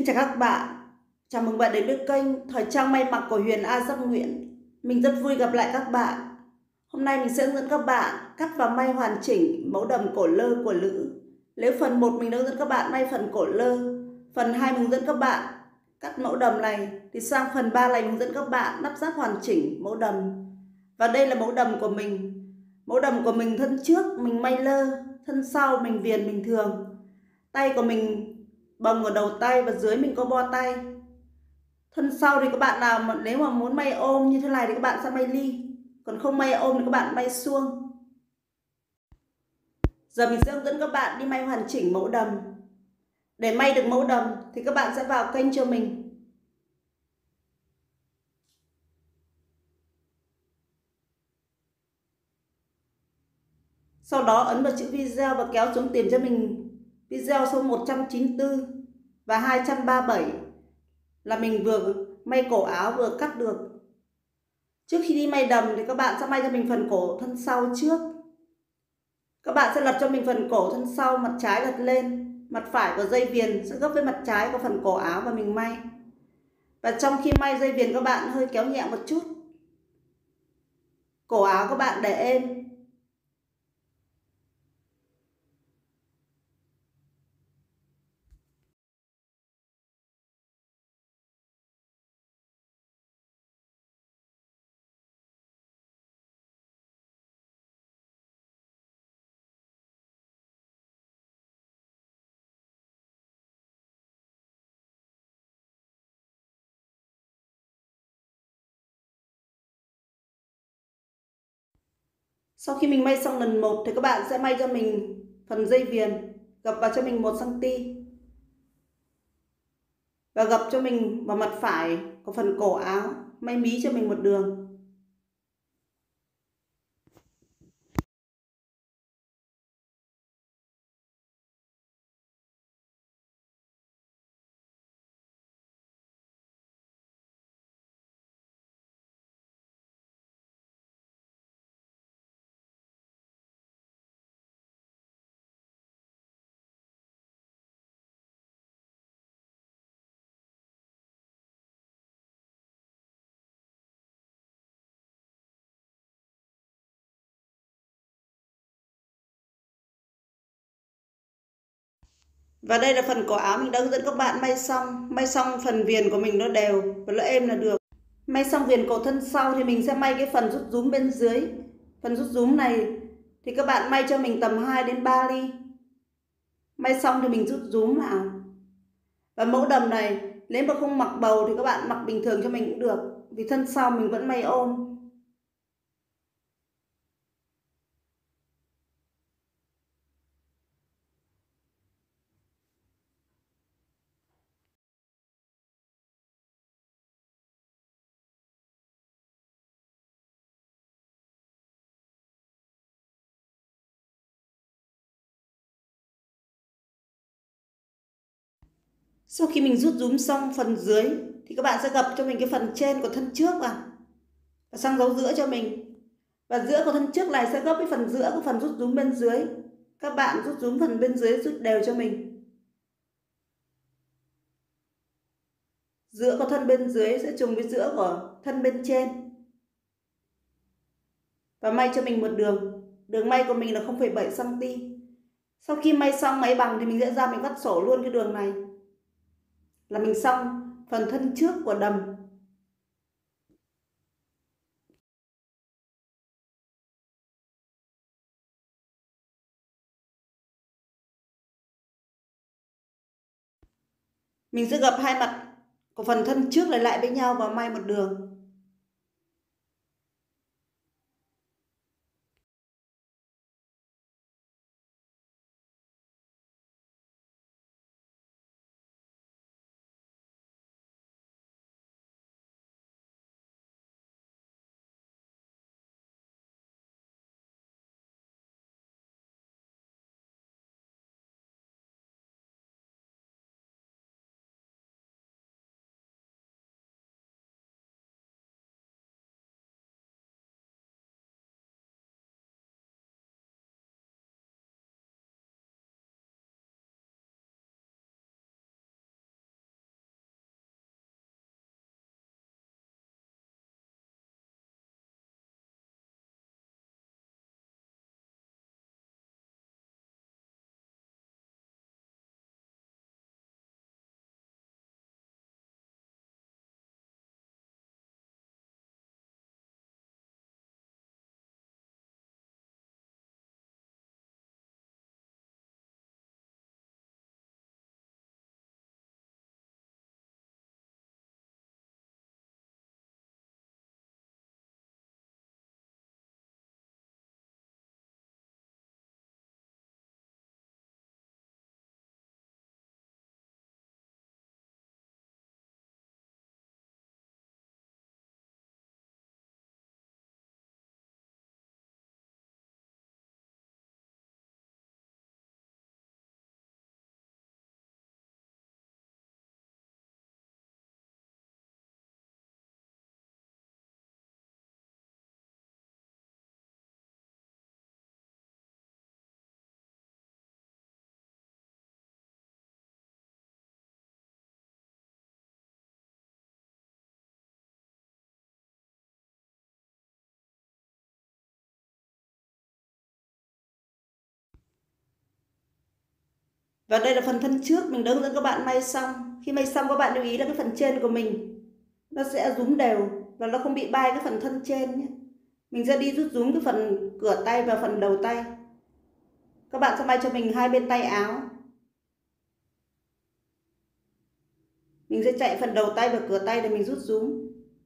Xin chào các bạn, chào mừng bạn đến với kênh Thời trang may mặc của Huyền A Giáp Nguyễn. Mình rất vui gặp lại các bạn. Hôm nay mình sẽ hướng dẫn các bạn cắt và may hoàn chỉnh mẫu đầm cổ lơ của nữ. Nếu phần 1 mình hướng dẫn các bạn may phần cổ lơ, phần 2 mình hướng dẫn các bạn cắt mẫu đầm này, thì sang phần 3 này mình hướng dẫn các bạn lắp ráp hoàn chỉnh mẫu đầm. Và đây là mẫu đầm của mình. Mẫu đầm của mình thân trước mình may lơ, thân sau mình viền bình thường. Tay của mình bồng ở đầu tay và dưới mình có bo tay. Thân sau thì các bạn nào mà nếu mà muốn may ôm như thế này thì các bạn sẽ may ly, còn không may ôm thì các bạn may suông. Giờ mình sẽ hướng dẫn các bạn đi may hoàn chỉnh mẫu đầm. Để may được mẫu đầm thì các bạn sẽ vào kênh cho mình. Sau đó ấn vào chữ video và kéo xuống tìm cho mình video số 194 và 237 là mình vừa may cổ áo vừa cắt được. Trước khi đi may đầm thì các bạn sẽ may cho mình phần cổ thân sau trước. Các bạn sẽ lật cho mình phần cổ thân sau, mặt trái lật lên, mặt phải của dây viền sẽ gấp với mặt trái của phần cổ áo và mình may. Và trong khi may dây viền các bạn hơi kéo nhẹ một chút. Cổ áo các bạn để êm. Sau khi mình may xong lần 1 thì các bạn sẽ may cho mình phần dây viền, gập vào cho mình 1 cm và gập cho mình vào mặt phải của phần cổ áo, may mí cho mình một đường. Và đây là phần cổ áo mình đã hướng dẫn các bạn may xong phần viền của mình nó đều và nó êm là được. May xong viền cổ thân sau thì mình sẽ may cái phần rút rúm bên dưới. Phần rút rúm này thì các bạn may cho mình tầm 2 đến 3 ly. May xong thì mình rút rúm vào. Và mẫu đầm này nếu mà không mặc bầu thì các bạn mặc bình thường cho mình cũng được, vì thân sau mình vẫn may ôm. Sau khi mình rút rúm xong phần dưới thì các bạn sẽ gập cho mình cái phần trên của thân trước vào và sang dấu giữa cho mình. Và giữa của thân trước này sẽ gấp với phần giữa của phần rút rúm bên dưới. Các bạn rút rúm phần bên dưới rút đều cho mình. Giữa của thân bên dưới sẽ trùng với giữa của thân bên trên. Và may cho mình một đường. Đường may của mình là 0,7 cm. Sau khi may xong máy bằng thì mình sẽ ra mình vắt sổ luôn cái đường này. Là mình xong phần thân trước của đầm. Mình sẽ gập hai mặt của phần thân trước lại với nhau và may một đường. Và đây là phần thân trước mình đã hướng dẫn các bạn may xong. Khi may xong các bạn lưu ý là cái phần trên của mình nó sẽ rúm đều và nó không bị bay cái phần thân trên nhé. Mình sẽ đi rút rúm cái phần cửa tay và phần đầu tay. Các bạn sẽ may cho mình hai bên tay áo. Mình sẽ chạy phần đầu tay và cửa tay để mình rút rúm.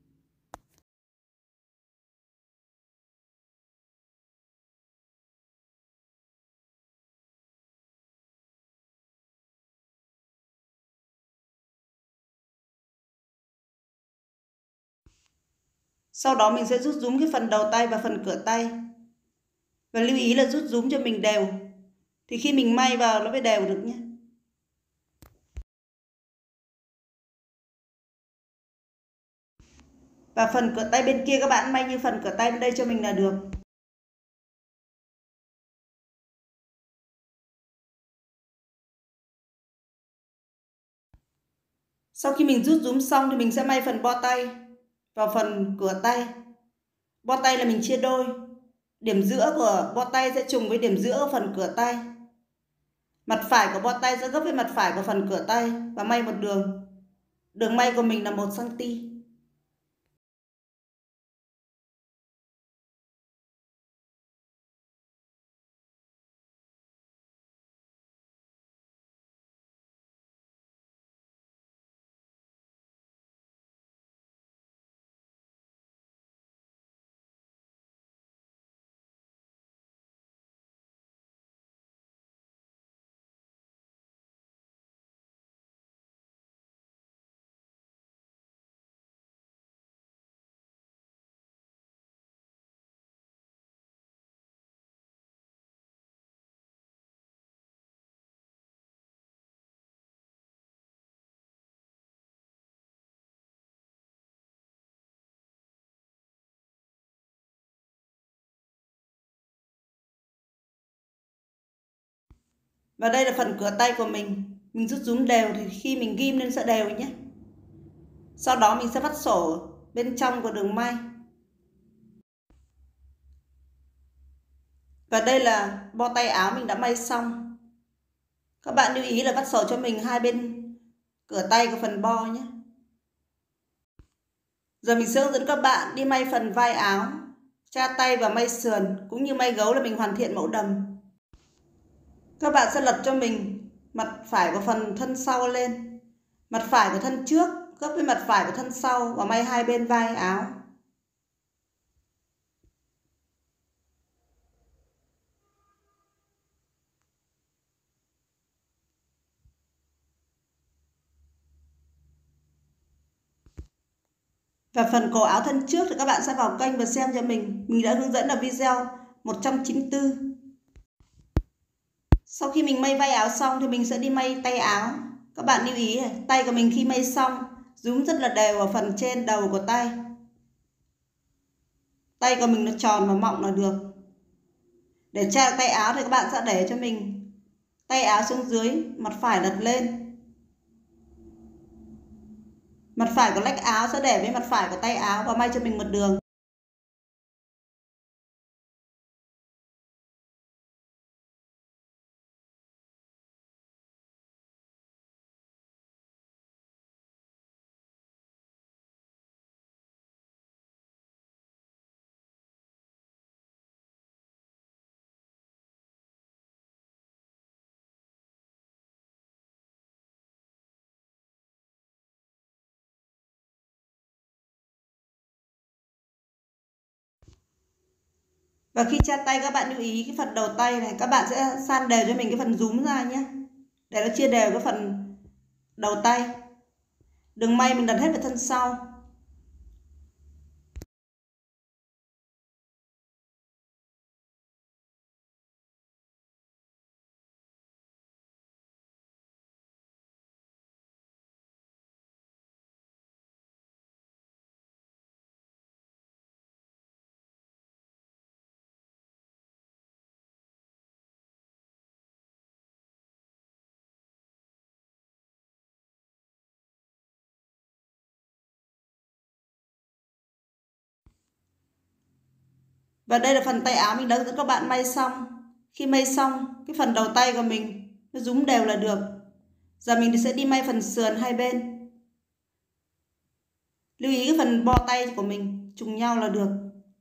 Sau đó mình sẽ rút rúm cái phần đầu tay và phần cửa tay. Và lưu ý là rút rúm cho mình đều. Thì khi mình may vào nó mới đều được nhé. Và phần cửa tay bên kia các bạn may như phần cửa tay bên đây cho mình là được. Sau khi mình rút rúm xong thì mình sẽ may phần bo tay vào phần cửa tay. Bo tay là mình chia đôi. Điểm giữa của bo tay sẽ trùng với điểm giữa của phần cửa tay. Mặt phải của bo tay sẽ gấp với mặt phải của phần cửa tay và may một đường. Đường may của mình là 1 cm. Và đây là phần cửa tay của mình. Mình rút rúm đều thì khi mình ghim lên sẽ đều nhé. Sau đó mình sẽ vắt sổ bên trong của đường may. Và đây là bo tay áo mình đã may xong. Các bạn lưu ý là vắt sổ cho mình hai bên cửa tay của phần bo nhé. Giờ mình sẽ hướng dẫn các bạn đi may phần vai áo, cha tay và may sườn cũng như may gấu là mình hoàn thiện mẫu đầm. Các bạn sẽ lật cho mình mặt phải của phần thân sau lên, mặt phải của thân trước gấp với mặt phải của thân sau và may hai bên vai áo. Và phần cổ áo thân trước thì các bạn sẽ vào kênh và xem cho mình. Mình đã hướng dẫn ở video 194. Sau khi mình may vai áo xong thì mình sẽ đi may tay áo. Các bạn lưu ý tay của mình khi may xong rúm rất là đều ở phần trên đầu của tay. Tay của mình nó tròn và mọng là được. Để tra tay áo thì các bạn sẽ để cho mình tay áo xuống dưới, mặt phải đặt lên. Mặt phải của lách áo sẽ để với mặt phải của tay áo và may cho mình một đường. Và khi tra tay các bạn lưu ý cái phần đầu tay này, các bạn sẽ san đều cho mình cái phần rúm ra nhé. Để nó chia đều cái phần đầu tay. Đường may mình đặt hết vào thân sau. Và đây là phần tay áo mình đã hướng dẫn các bạn may xong. Khi may xong cái phần đầu tay của mình nó rúm đều là được. Giờ mình sẽ đi may phần sườn hai bên. Lưu ý cái phần bo tay của mình trùng nhau là được.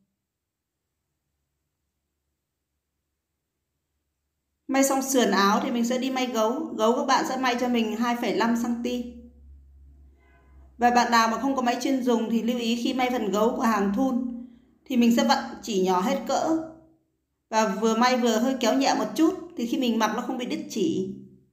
May xong sườn áo thì mình sẽ đi may gấu. Gấu các bạn sẽ may cho mình 2,5 cm. Và bạn nào mà không có máy chuyên dùng thì lưu ý khi may phần gấu của hàng thun thì mình sẽ vặn chỉ nhỏ hết cỡ. Và vừa may vừa hơi kéo nhẹ một chút thì khi mình mặc nó không bị đứt chỉ.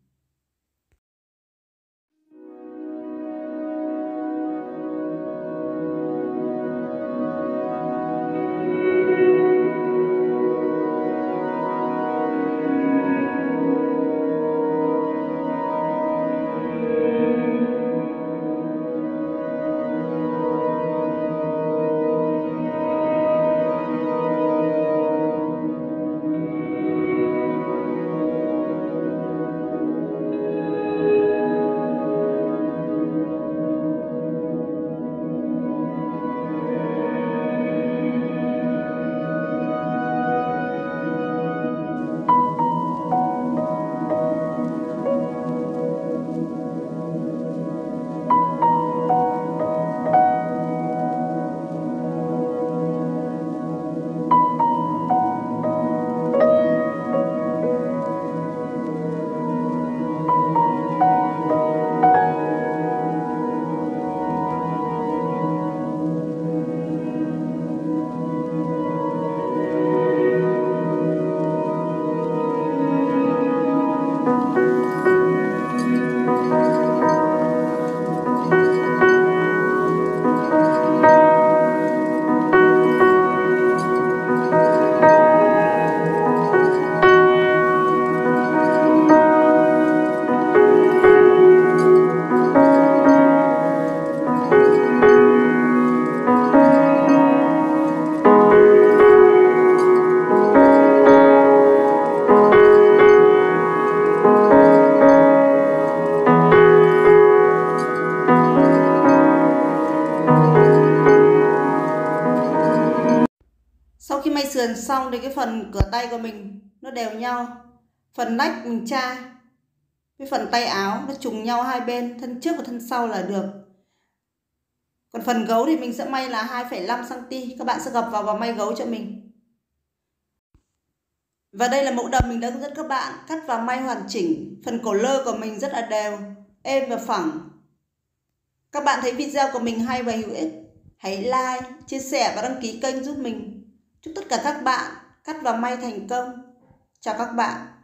Sau khi may sườn xong thì cái phần cửa tay của mình nó đều nhau. Phần nách mình tra với phần tay áo nó trùng nhau hai bên, thân trước và thân sau là được. Còn phần gấu thì mình sẽ may là 2,5 cm. Các bạn sẽ gập vào và may gấu cho mình. Và đây là mẫu đầm mình đã hướng dẫn các bạn cắt và may hoàn chỉnh. Phần cổ lơ của mình rất là đều, êm và phẳng. Các bạn thấy video của mình hay và hữu ích, hãy like, chia sẻ và đăng ký kênh giúp mình. Chúc tất cả các bạn cắt và may thành công. Chào các bạn.